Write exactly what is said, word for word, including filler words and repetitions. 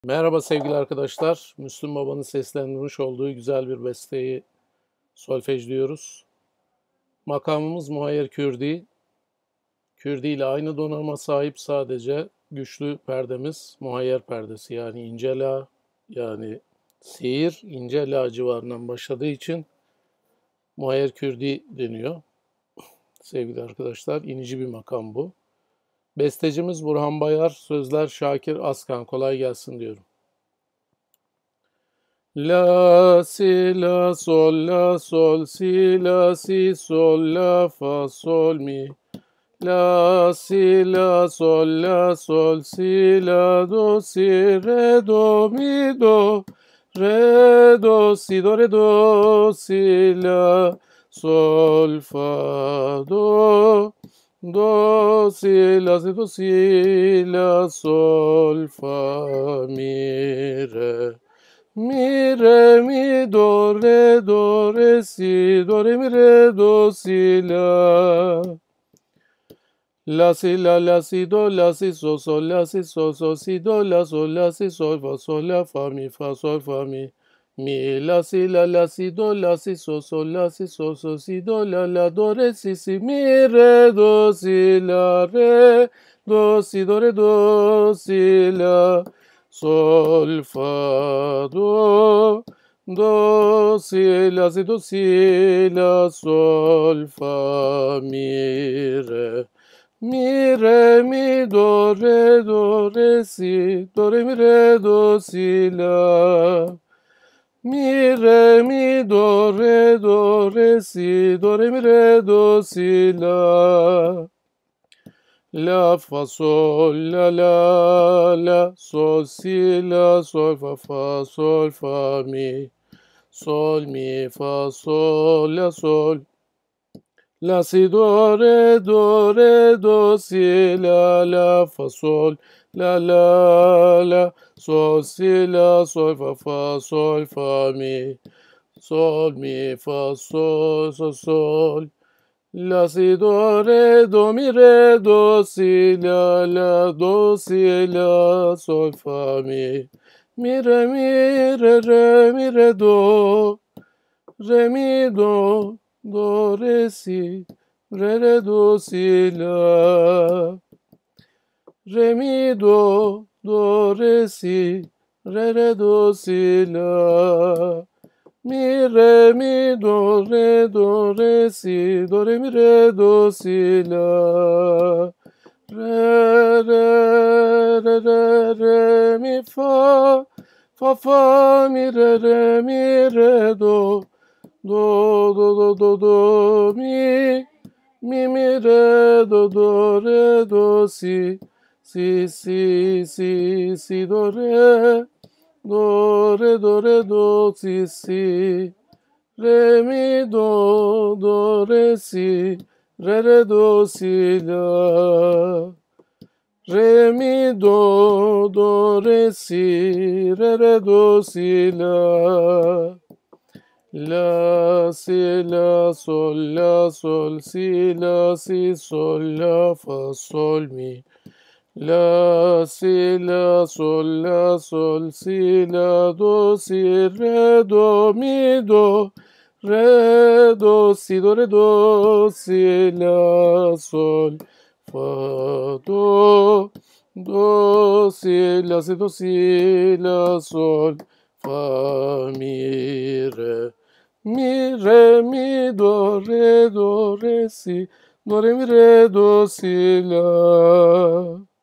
Merhaba sevgili arkadaşlar. Müslüm Baba'nın seslendirmiş olduğu güzel bir besteyi solfejliyoruz. Makamımız muayyer kürdi. Kürdi ile aynı donanıma sahip, sadece güçlü perdemiz muayyer perdesi, yani ince la, yani seyir ince la civarından başladığı için muayyer kürdi deniyor. Sevgili arkadaşlar, inici bir makam bu. Bestecimiz Burhan Bayar, sözler Şakir Askan. Kolay gelsin diyorum. La, si, la, sol, la, sol, si, la, si, sol, la, fa, sol, mi. La, si, la, sol, la, sol, si, la, do, si, re, do, mi, do. Re, do, si, do, re, do, si, la, sol, fa, do. Do, si, la, si, do, si, la, sol, fa, mi, re. Mi, re, mi, do, re, do, re, si, do, re, mi, re, do, si, la. La, si, la, la, si, do, la, si, so, sol, la, si, so, so, si, do, la, sol, la, si, sol, fa, sol, la, fa, mi, fa, sol, fa, mi. Mi, la, si, la, la, si, do, la, si, so, sol, la, si, so, so, si, do, la, la, do, re, si, si, mi, re, do, si, la, re, do, si, do, re, do, si, la. Sol, fa, do, do, si, la, si, do, si, la, sol, fa, mi, re. Mi, re, mi, do, re, do, re, si, do, re, mi, re, do, si, la. Mi, re, mi, do, re, do, re, si, do, re, mi, re, do, si, la. La, fa, sol, la, la, la, sol, si, la, sol, fa, fa, sol, fa, mi. Sol, mi, fa, sol, la, sol. La, si, do, re, do, re, do, si, la, la, fa, sol, la, la, la, sol, si, la, sol, fa, fa, sol, fa, mi. Sol, mi, fa, sol, sol, sol. La, si, do, re, do, mi, re, do, si, la, la, do, si, la, sol, fa, mi. Mi, re, mi, re, re, mi, re, do. Re, mi, do, do, re, si, re, re, do, si, la. Re, mi, do, do, re, si, re, re, do, si, la. Mi, re, mi, do, re, do, re, si, do, re, mi, re, do, si, la. Re, re, re, re, re, mi, fa, fa, fa, mi, re, re, mi, re, do. Do, do, do, do, do, mi, mi, mi, re, do, do, re, do, si, si, si, si, si, do, re, do, re, do, re, do, si, si, re, mi, do, do, re, si, re, re, do, si, la, re, mi, do, do, re, si, re, re, do, si, la. La, si, la, sol, la, sol, si, la, si, sol, la, fa, sol, mi. La, si, la, sol, la, sol, si, la, do, si, re, do, mi, do. Re, do, si, do, re, do, si, la, sol, fa, do. Do, si, la, si, do, si, la, sol, fa, mi, re. Mi, re, mi, do, re, do, re, si, do, re, mi, re, do, si, la.